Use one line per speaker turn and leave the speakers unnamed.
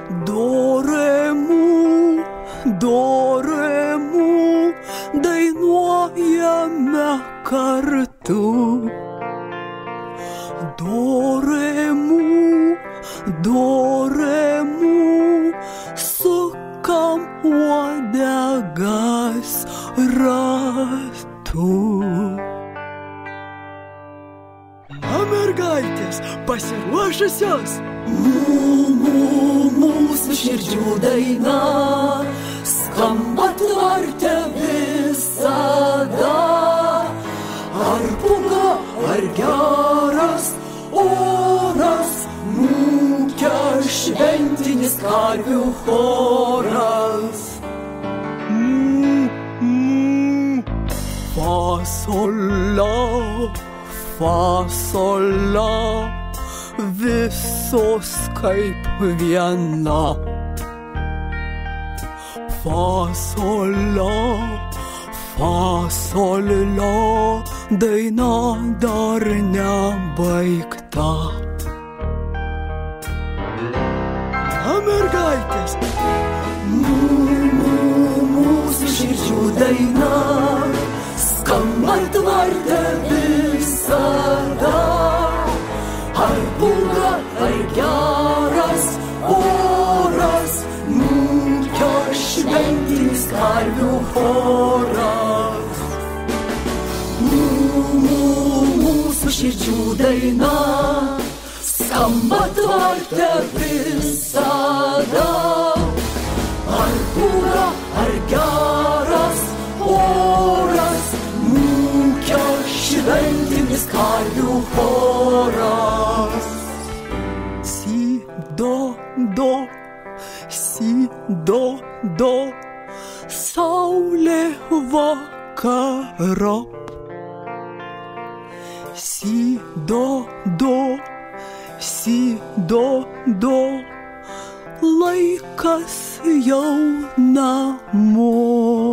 Doremu, dainuojame kartu. Doremu, sukam uodegas ratu. Mergaitės, pasiruošusios? Mūsų širdžių daina skamba tvarte visada. Ar pūga, ar geras oras, mūkia šventinis karvių choras. Fasola, visos kaip viena. Fasola, daina dar nebaigta. Mergaitės, mūsų širdžių daina skamba tvarte visada. Ar pūga, ar geras oras, mūkia šventinis karvių choras. Mūsų širdžių daina skamba tvarte visada. Ar pūga, ar geras oras, mūkia šventinis karvių choras. Si, do, saulė vakarop. Si, do, laikas jau namo.